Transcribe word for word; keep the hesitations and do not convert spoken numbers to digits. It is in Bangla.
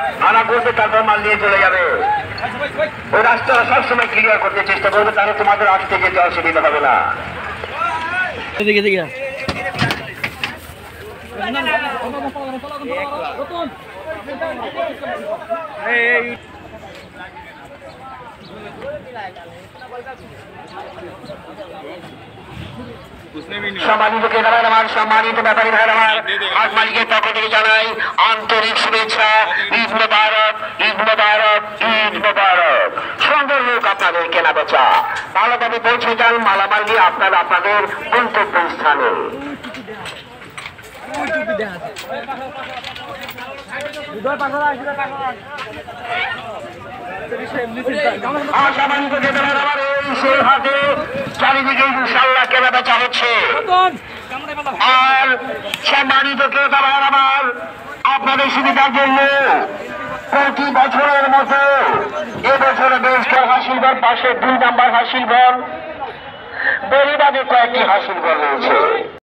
আনা করবে, তারপর মাল নিয়ে চলে যাবে। ওই রাস্তাটা সবসময় ক্লিয়ার করতে চেষ্টা করবে, তাহলে তোমাদের আসতে যেতে অসুবিধা হবে না। সম্মানিত ক্রেতারা আমার, সম্মানিত ব্যাপারী ভাইয়ের আমার, হাট মালিকের পক্ষ থেকে জানাই আন্তরিক শুভেচ্ছা। ঈদ মোবারক, ঈদ মোবারক, ঈদ মোবারক। সুন্দর লোক আপনাদের কেনা বেচা, ভালোভাবে পৌঁছে যান মালামাল নিয়ে আপনারা আপনাদের গন্তব্য স্থানে। চারিদিকে ইনশাল্লাহ কেনা বেচা হচ্ছে। আর সম্মানিত ক্রেতা ভাইয়ের আমার, আপনাদের সুবিধার জন্য প্রতি বছরের মতো এবছরে বেশকর হাসিলগড় পাশে দুই নাম্বার হাসিলগড় বেরিবাদে কয়েকটি হাসিলগড় রয়েছে।